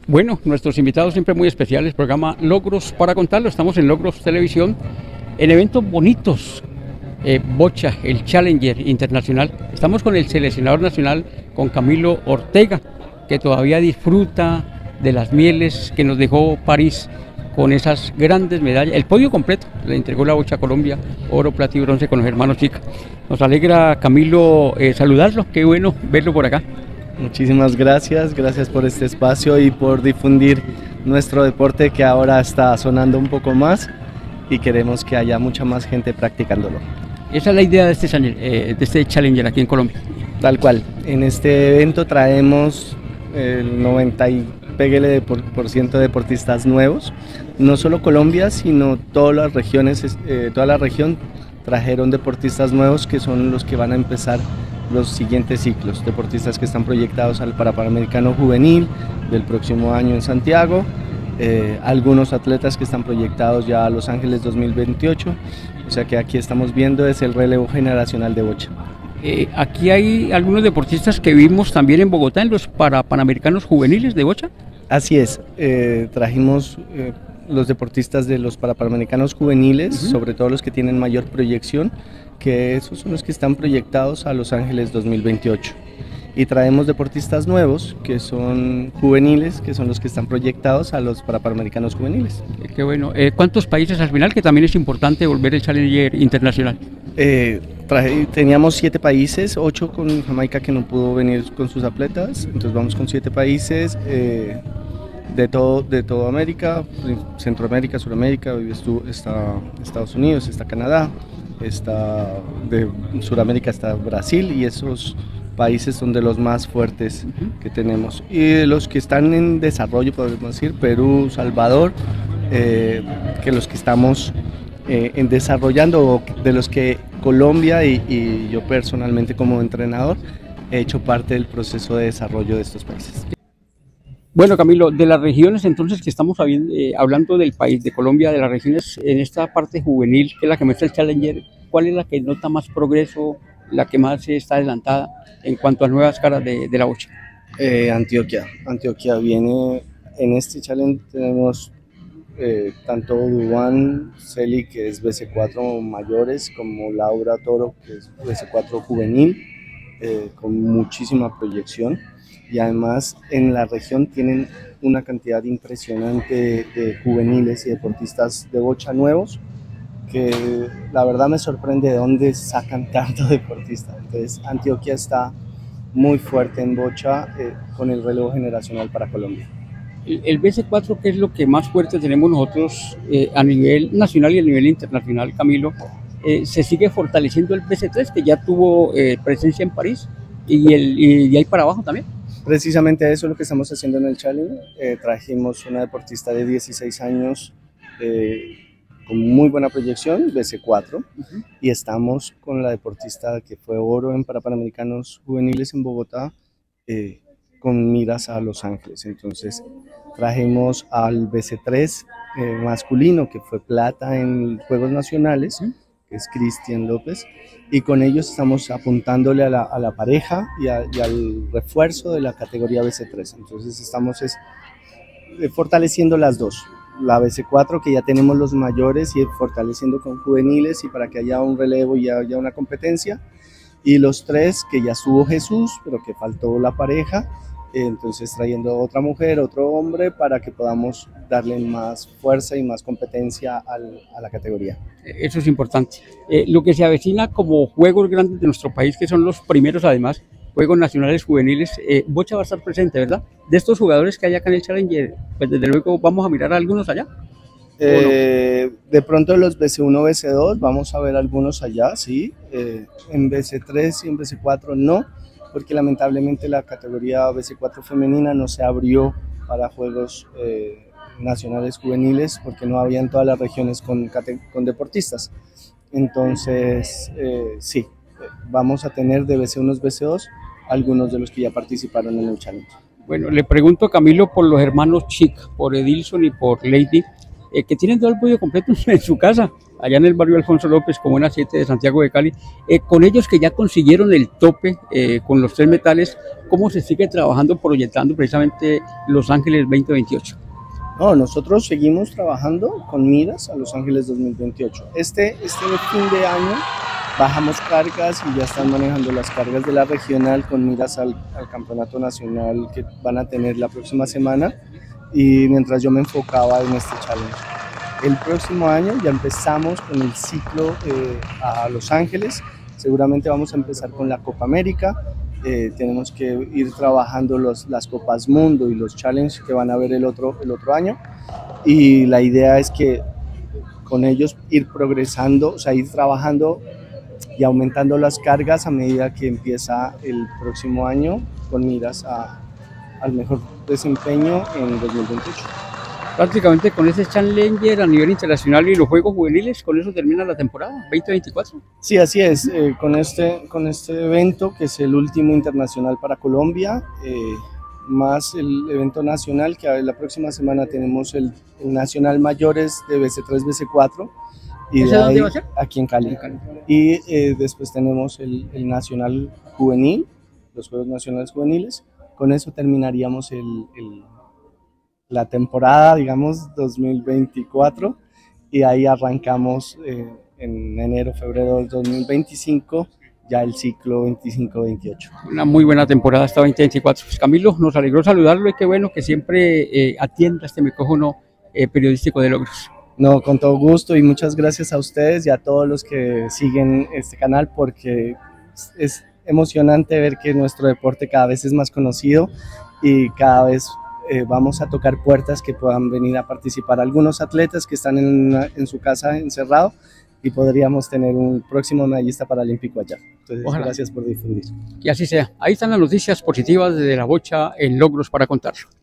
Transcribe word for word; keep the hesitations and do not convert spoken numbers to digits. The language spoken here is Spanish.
Bueno, nuestros invitados siempre muy especiales, programa Logros para contarlo, estamos en Logros Televisión, en eventos bonitos, eh, Bocha, el Challenger Internacional, estamos con el seleccionador nacional, con Camilo Ortega, que todavía disfruta de las mieles que nos dejó París con esas grandes medallas, el podio completo, le entregó la Bocha a Colombia, oro, plata y bronce con los hermanos Chica. Nos alegra, Camilo, eh, saludarlo, qué bueno verlo por acá. Muchísimas gracias, gracias por este espacio y por difundir nuestro deporte que ahora está sonando un poco más y queremos que haya mucha más gente practicándolo. Esa es la idea de este, eh, de este Challenger aquí en Colombia. Tal cual, en este evento traemos el noventa y pégale por, por ciento de deportistas nuevos, no solo Colombia, sino todas las regiones, eh, toda la región trajeron deportistas nuevos que son los que van a empezar los siguientes ciclos, deportistas que están proyectados al Panamericano Juvenil del próximo año en Santiago, eh, algunos atletas que están proyectados ya a Los Ángeles dos mil veintiocho, o sea que aquí estamos viendo es el relevo generacional de bocha. Eh, aquí hay algunos deportistas que vimos también en Bogotá en los para Panamericanos Juveniles de bocha. Así es, eh, trajimos eh, los deportistas de los Panamericanos Juveniles, uh-huh. sobre todo los que tienen mayor proyección, que esos son los que están proyectados a Los Ángeles dos mil veintiocho. Y traemos deportistas nuevos, que son juveniles, que son los que están proyectados a los Panamericanos Juveniles. Qué bueno. Eh, ¿Cuántos países al final? Que también es importante volver el Challenger Internacional. Eh, traje, teníamos siete países, ocho con Jamaica que no pudo venir con sus atletas, entonces vamos con siete países eh, de, todo, de toda América, Centroamérica, Suramérica, está Estados Unidos, está Canadá, está de Sudamérica está Brasil y esos países son de los más fuertes uh-huh. que tenemos. Y de los que están en desarrollo, podemos decir, Perú, Salvador, eh, que los que estamos eh, en desarrollando, de los que Colombia y, y yo personalmente como entrenador he hecho parte del proceso de desarrollo de estos países. Bueno, Camilo, de las regiones entonces que estamos eh, hablando del país, de Colombia, de las regiones en esta parte juvenil, que es la que muestra el Challenger, ¿cuál es la que nota más progreso, la que más está adelantada en cuanto a nuevas caras de, de la bocha? Eh, Antioquia. Antioquia viene, en este Challenger tenemos eh, tanto Duan Celi, que es B C cuatro mayores, como Laura Toro, que es B C cuatro juvenil, eh, con muchísima proyección. Y además en la región tienen una cantidad impresionante de, de juveniles y deportistas de bocha nuevos, que la verdad me sorprende de dónde sacan tanto deportista. Entonces Antioquia está muy fuerte en bocha eh, con el relevo generacional para Colombia. El, el B C cuatro, ¿qué es lo que más fuerte tenemos nosotros eh, a nivel nacional y a nivel internacional, Camilo? Eh, ¿Se sigue fortaleciendo el B C tres, que ya tuvo eh, presencia en París, y, el, y de ahí para abajo también? Precisamente eso es lo que estamos haciendo en el Challenge. Eh, trajimos una deportista de dieciséis años eh, con muy buena proyección, B C cuatro, uh-huh. y estamos con la deportista que fue oro en Panamericanos Juveniles en Bogotá, eh, con miras a Los Ángeles. Entonces trajimos al B C tres eh, masculino, que fue plata en Juegos Nacionales, uh-huh. que es Cristian López, y con ellos estamos apuntándole a la, a la pareja y, a, y al refuerzo de la categoría B C tres. Entonces estamos es, eh, fortaleciendo las dos, la B C cuatro, que ya tenemos los mayores, y fortaleciendo con juveniles y para que haya un relevo y haya una competencia, y los tres que ya estuvo Jesús, pero que faltó la pareja, entonces trayendo otra mujer, otro hombre, para que podamos darle más fuerza y más competencia al, a la categoría. Eso es importante. Eh, lo que se avecina como juegos grandes de nuestro país, que son los primeros además, Juegos Nacionales Juveniles, eh, bocha va a estar presente, ¿verdad? De estos jugadores que hay acá en el Challenger, pues desde luego vamos a mirar a algunos allá. Eh, no? De pronto los B C uno, B C dos, vamos a ver algunos allá, sí. Eh, en B C tres y en B C cuatro no, porque lamentablemente la categoría B C cuatro femenina no se abrió para Juegos eh, Nacionales Juveniles, porque no había en todas las regiones con, con deportistas. Entonces, eh, sí, vamos a tener de B C uno, B C dos, algunos de los que ya participaron en el Challenge. Bueno, le pregunto, Camilo, por los hermanos Chic, por Edilson y por Lady. eh, que tienen todo el podio completo en su casa, allá en el barrio Alfonso López, Comuna siete de Santiago de Cali, eh, con ellos que ya consiguieron el tope eh, con los tres metales, ¿cómo se sigue trabajando, proyectando precisamente Los Ángeles veinte veintiocho? No, nosotros seguimos trabajando con miras a Los Ángeles dos mil veintiocho. Este, este fin de año bajamos cargas y ya están manejando las cargas de la regional con miras al, al campeonato nacional que van a tener la próxima semana, y mientras yo me enfocaba en este challenge. El próximo año ya empezamos con el ciclo eh, a Los Ángeles, seguramente vamos a empezar con la Copa América, eh, tenemos que ir trabajando los, las Copas Mundo y los challenges que van a haber el otro, el otro año, y la idea es que con ellos ir progresando, o sea, ir trabajando y aumentando las cargas a medida que empieza el próximo año con miras a, al mejor desempeño en dos mil veintiocho. Prácticamente con ese Challenger a nivel internacional y los Juegos Juveniles, con eso termina la temporada veinte veinticuatro. Sí, así es, eh, con, este, con este evento que es el último internacional para Colombia, eh, más el evento nacional, que la próxima semana tenemos el, el Nacional Mayores de B C tres B C cuatro. Y ¿Ese de dónde ahí, va a ser? aquí en Cali. En Cali. Y eh, después tenemos el, el Nacional Juvenil, los Juegos Nacionales Juveniles. Con eso terminaríamos el, el, la temporada, digamos, dos mil veinticuatro, y ahí arrancamos eh, en enero, febrero del dos mil veinticinco, ya el ciclo veinticinco veintiocho. Una muy buena temporada hasta veinte veinticuatro. Pues Camilo, nos alegró saludarlo y qué bueno que siempre eh, atienda este micrófono eh, periodístico de Logros. No, con todo gusto, y muchas gracias a ustedes y a todos los que siguen este canal, porque es emocionante ver que nuestro deporte cada vez es más conocido y cada vez eh, vamos a tocar puertas que puedan venir a participar algunos atletas que están en, una, en su casa encerrado, y podríamos tener un próximo medallista paralímpico allá. Entonces, ojalá. Gracias por difundir. Y así sea. Ahí están las noticias positivas de la bocha en Logros para Contarlo.